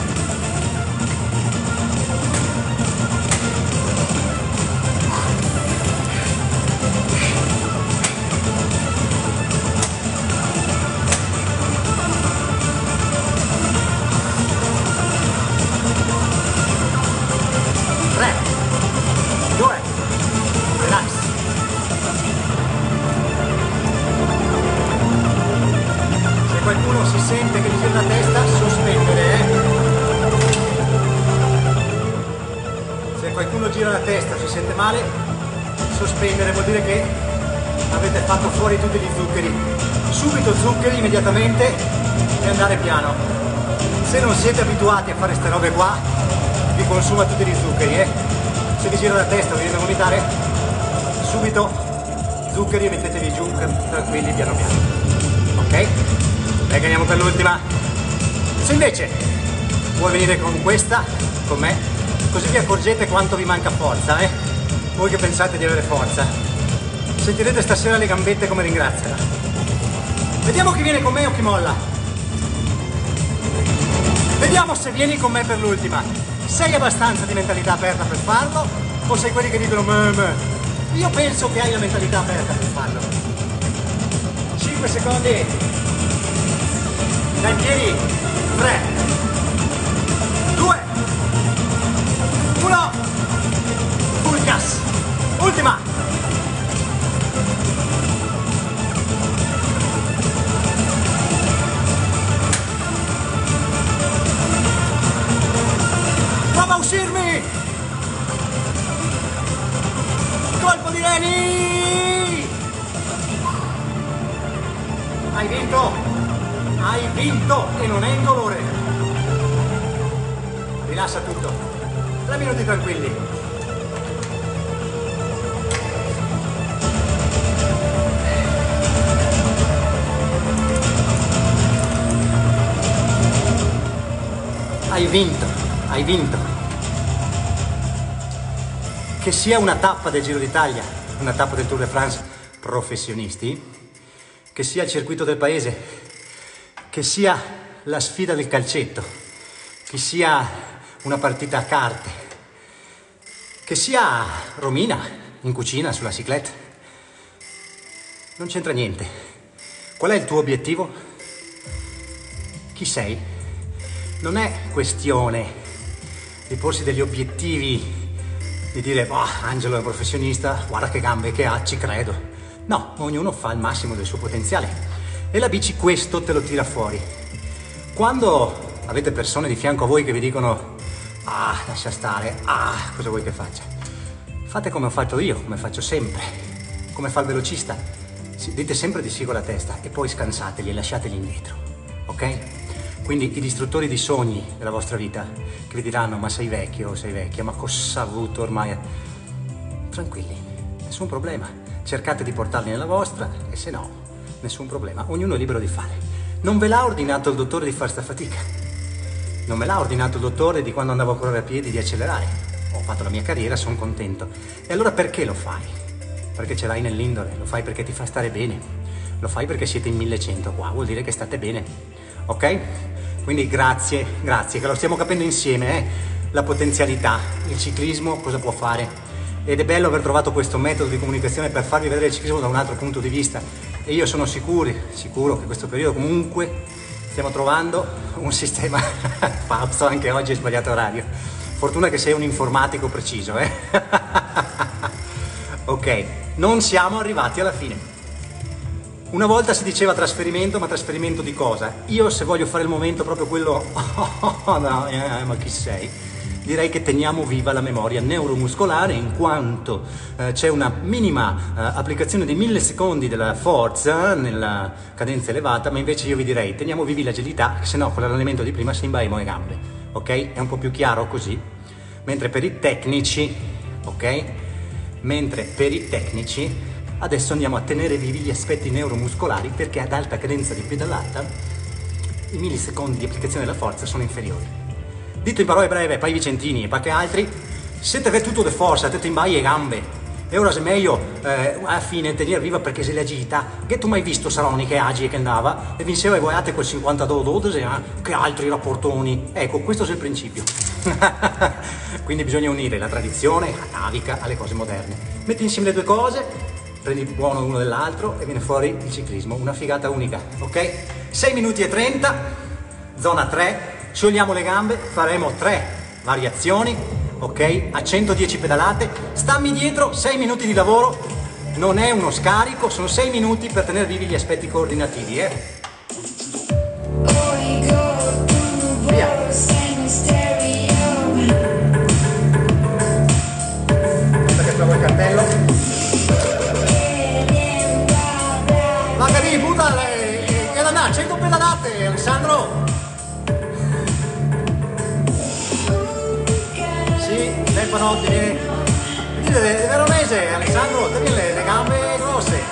tre, due, relax. Se qualcuno si sente che gli gira la testa, sospendere, eh? Se qualcuno gira la testa, si sente male, sospendere vuol dire che avete fatto fuori tutti gli zuccheri. Subito zuccheri immediatamente e andare piano. Se non siete abituati a fare ste robe qua, vi consuma tutti gli zuccheri, eh? Se vi gira la testa o vi viene a vomitare, subito zuccheri e mettetevi giù tranquilli piano piano. Ok? Dai che andiamo per l'ultima. Se invece vuoi venire con questa, con me, così vi accorgete quanto vi manca forza, eh? Voi che pensate di avere forza. Sentirete stasera le gambette come ringraziano. Vediamo chi viene con me o chi molla. Vediamo se vieni con me per l'ultima. Sei abbastanza di mentalità aperta per farlo o sei quelli che dicono me, me. Io penso che hai la mentalità aperta per farlo. cinque secondi. Dai piedi. tre, due, uno. Full gas. Ultima. Prova a uscirmi. Colpo di reni. Hai vinto. Hai vinto e non è indolore. Rilassa tutto. Tre minuti tranquilli. Hai vinto, hai vinto. Che sia una tappa del Giro d'Italia, una tappa del Tour de France professionisti, che sia il circuito del paese, che sia la sfida del calcetto, che sia una partita a carte, che sia Romina in cucina sulla ciclette, non c'entra niente. Qual è il tuo obiettivo? Chi sei? Non è questione di porsi degli obiettivi, di dire oh, Angelo è un professionista, guarda che gambe che ha, ci credo. No, ognuno fa il massimo del suo potenziale. E la bici questo te lo tira fuori. Quando avete persone di fianco a voi che vi dicono ah, lascia stare, ah, cosa vuoi che faccia? Fate come ho fatto io, come faccio sempre, come fa il velocista. Dite sempre di sì con la testa e poi scansateli e lasciateli indietro, ok? Quindi i distruttori di sogni della vostra vita che vi diranno ma sei vecchio, sei vecchia, ma cosa ha avuto ormai? Tranquilli, nessun problema. Cercate di portarli nella vostra e se no nessun problema, ognuno è libero di fare. Non ve l'ha ordinato il dottore di fare sta fatica, non me l'ha ordinato il dottore di quando andavo a correre a piedi di accelerare. Ho fatto la mia carriera, sono contento. E allora perché lo fai? Perché ce l'hai nell'indole, lo fai perché ti fa stare bene, lo fai perché siete in millecento qua, vuol dire che state bene, ok? Quindi grazie, grazie, che lo stiamo capendo insieme, eh? La potenzialità, il ciclismo cosa può fare. Ed è bello aver trovato questo metodo di comunicazione per farvi vedere il ciclismo da un altro punto di vista. E io sono sicuro, sicuro che in questo periodo comunque stiamo trovando un sistema. Fausto, anche oggi hai sbagliato orario. Fortuna che sei un informatico preciso, eh? Ok, non siamo arrivati alla fine. Una volta si diceva trasferimento, ma trasferimento di cosa? Io se voglio fare il momento proprio quello, oh, no, eh, ma chi sei? Direi che teniamo viva la memoria neuromuscolare in quanto eh, c'è una minima eh, applicazione di millisecondi della forza nella cadenza elevata, ma invece io vi direi teniamo vivi l'agilità, se no con l'allenamento di prima si imbaimo le gambe, ok? È un po' più chiaro così? Mentre per i tecnici, ok? Mentre per i tecnici adesso andiamo a tenere vivi gli aspetti neuromuscolari perché ad alta cadenza di pedalata i millisecondi di applicazione della forza sono inferiori. Dito in parole breve, poi Vicentini e poi che altri, se te tutto de forza, te in baie e gambe, e ora se meglio eh, alla fine tenere viva perché se l'agilità, che tu mai visto Saroni che agile che andava e vinceva e guardate quel cinquantadue dodici, eh, che altri rapportoni, ecco questo è il principio. Quindi bisogna unire la tradizione atavica alle cose moderne. Metti insieme le due cose, prendi buono l'uno dell'altro e viene fuori il ciclismo, una figata unica, ok? sei minuti e trenta, zona tre. Sciogliamo le gambe, faremo tre variazioni, ok? A centodieci pedalate, stammi dietro, sei minuti di lavoro, non è uno scarico, sono sei minuti per tenere vivi gli aspetti coordinativi, eh? Via! Aspetta che trovo il cartello. Ma che mi puta, che la dà, cento pedalate, Alessandro! Panotti, vieni. Dite, veronese, Alessandro, te vieni le, le gambe grosse.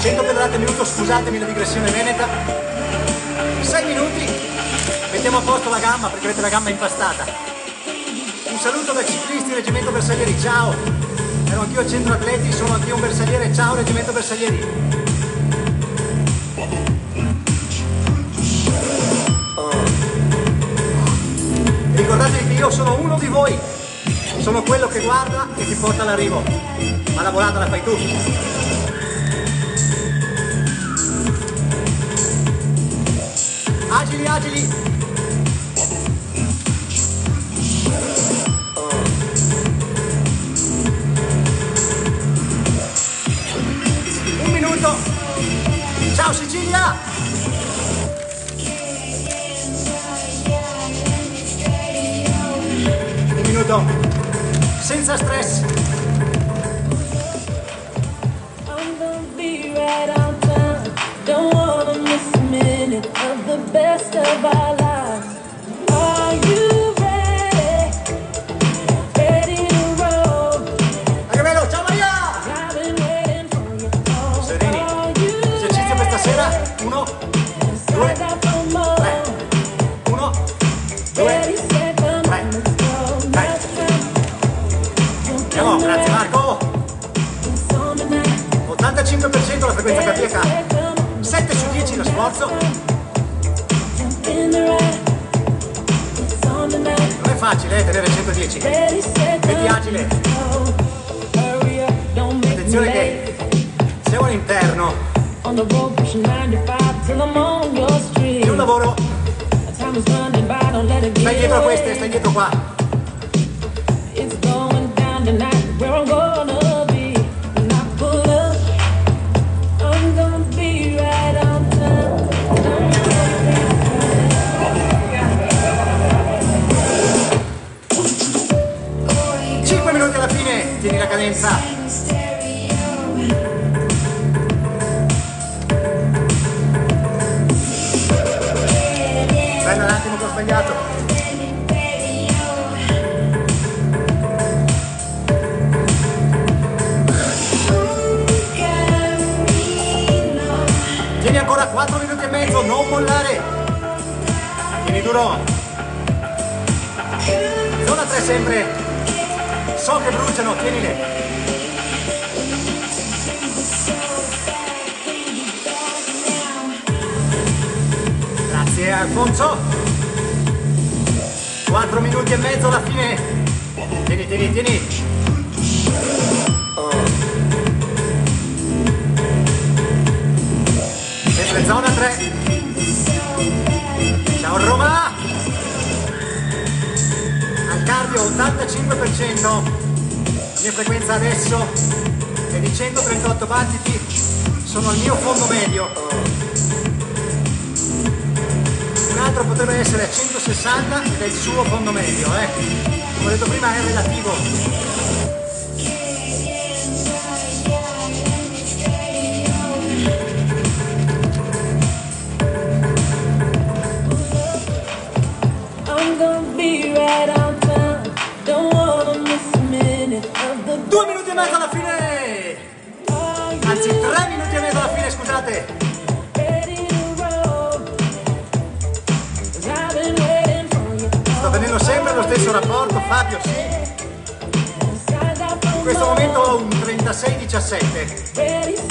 cento pedalate al minuto, scusatemi la digressione veneta. sei minuti, mettiamo a posto la gamba perché avete la gamba impastata. Un saluto da ciclisti Reggimento Bersaglieri, ciao! Ero anch'io al centro atleti, sono anch'io un bersagliere, ciao Reggimento Bersaglieri! Ricordatevi che io sono uno di voi, sono quello che guarda e ti porta all'arrivo, ma la volata la fai tu. Agili, agili! Un minuto! Ciao Sicilia! Senza stress. I'm gonna be right on time. Don't wanna miss a minute of the best of our lives. Are you ready? Ready to roll? Anche bello, ciao Maria! Sereni. Esercizio per stasera. Uno, due, tre. Uno, due, tre. Andiamo, grazie Marco! ottantacinque per cento la frequenza cardiaca, sette su dieci lo sforzo. Non è facile eh, tenere centodieci. Vedi agile. Attenzione che siamo all'interno di un lavoro. Stai dietro a queste, stai dietro qua. Where I'm gonna be when I pull up, I'm gonna be right on time. cinque minuti alla fine, tieni la cadenza. Bello, un attimo che ho sbagliato. Tieni ancora quattro minuti e mezzo, non mollare. Tieni duro. Zona tre sempre. So che bruciano, tienile. Grazie Alfonso. quattro minuti e mezzo alla fine. Tieni, tieni, tieni. Sempre zona tre. Ciao Roma. Al cardio ottantacinque per cento. La mia frequenza adesso è di centotrentotto battiti. Sono al mio fondo medio. Un altro potrebbe essere a centosessanta ed è il suo fondo medio, eh. Come ho detto prima è relativo. Due minuti e mezzo alla fine! Anzi, tre minuti e mezzo alla fine, scusate! Sta venendo sempre lo stesso rapporto, Fabio, sì? In questo momento ho un trentasei diciassette.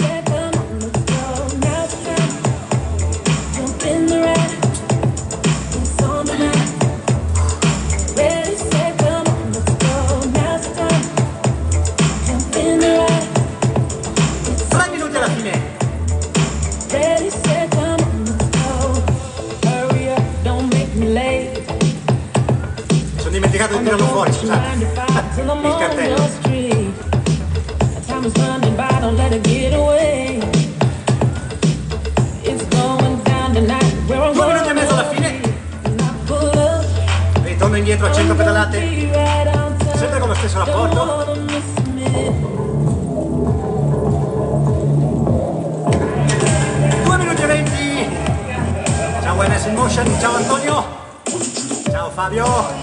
Dimenticato di tirarlo fuori, scusate. Il cartello. Due minuti e mezzo alla fine. Ritorno indietro a cento pedalate. Sempre con lo stesso rapporto. Due minuti e venti. Ciao W M S in Motion, ciao Antonio. Ciao Fabio.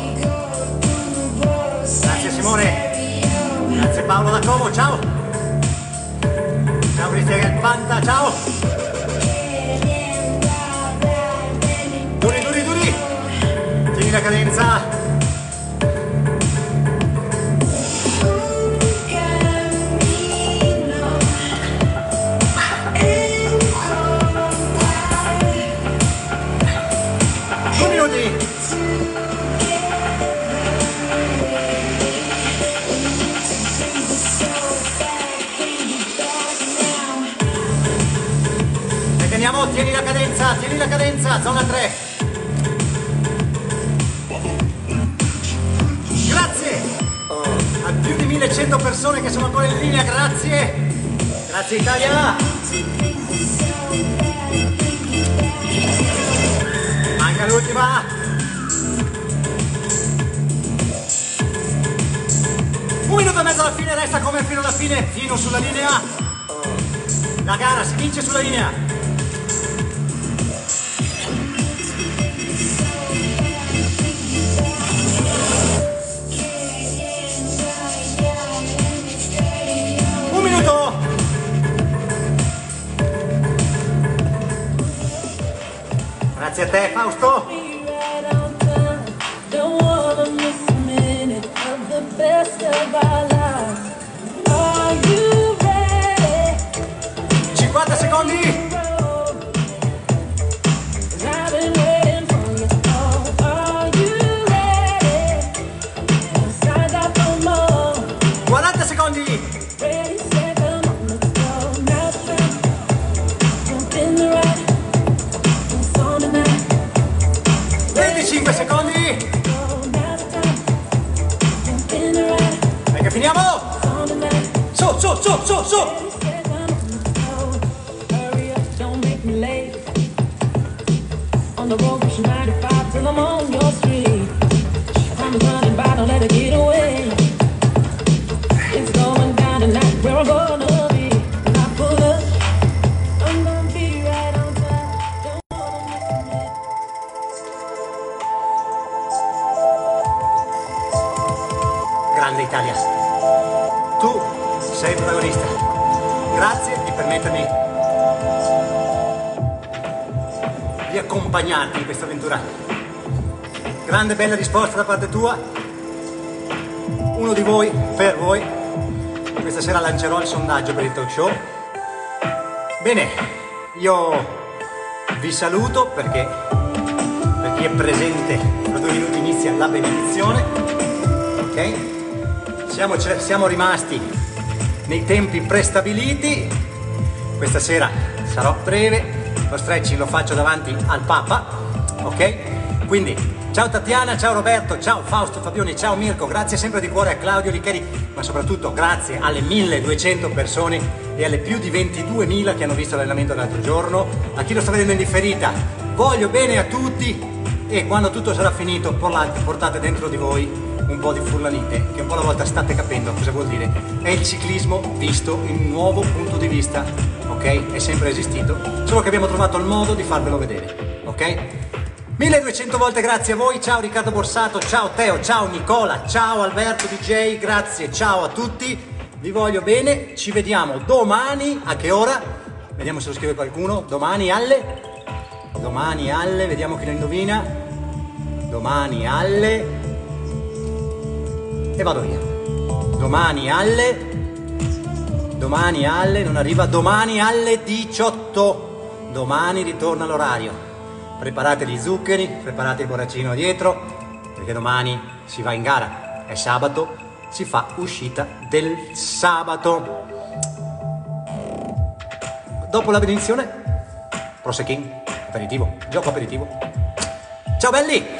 Grazie Simone, grazie Paolo da Como, ciao! Ciao Ciao Cristian il Panta, ciao! Duri, duri, duri! Tieni la cadenza! Due minuti! Andiamo, tieni la cadenza, tieni la cadenza, zona tre. Grazie a più di millecento persone che sono ancora in linea, grazie. Grazie Italia. Manca l'ultima. Un minuto e mezzo alla fine, resta come fino alla fine, fino sulla linea. La gara si vince sulla linea. Grazie a te Fausto. cinquanta secondi. quaranta secondi. venticinque secondi. Dai che finiamo. Su, su, su, su, su. On the road pushing ninety-five till I'm on your street. I'm running by, don't let it get away. It's going down tonight, where I'm gonna be. When I pull up, I'm gonna be right on time. Don't wanna miss it. Grande Italia, tu sei il protagonista. Grazie di permettermi di accompagnarti in questa avventura. Grande bella risposta da parte tua. Uno di voi per voi. Questa sera lancerò il sondaggio per il talk show. Bene, io vi saluto perché per chi è presente tra due minuti inizia la benedizione. Ok? Siamo, siamo rimasti nei tempi prestabiliti. Questa sera sarò breve. Lo stretching lo faccio davanti al Papa, ok? Quindi ciao Tatiana, ciao Roberto, ciao Fausto Fabioni, ciao Mirko, grazie sempre di cuore a Claudio Licheri, ma soprattutto grazie alle milleduecento persone e alle più di ventiduemila che hanno visto l'allenamento dell'altro giorno, a chi lo sta vedendo in differita, voglio bene a tutti e quando tutto sarà finito portate dentro di voi un po' di furlanite, che un po' alla volta state capendo cosa vuol dire. È il ciclismo visto in un nuovo punto di vista, ok? È sempre esistito, solo che abbiamo trovato il modo di farvelo vedere, ok? milleduecento volte grazie a voi, ciao Riccardo Borsato, ciao Teo, ciao Nicola, ciao Alberto D J, grazie, ciao a tutti, vi voglio bene, ci vediamo domani, a che ora? Vediamo se lo scrive qualcuno, domani alle, domani alle, vediamo chi lo indovina, domani alle, e vado via, domani alle, domani alle, non arriva, domani alle diciotto, domani ritorna l'orario. Preparate gli zuccheri, preparate il borraccino dietro, perché domani si va in gara, è sabato, si fa uscita del sabato. Dopo la benedizione, prosecchino, aperitivo, gioco aperitivo. Ciao belli!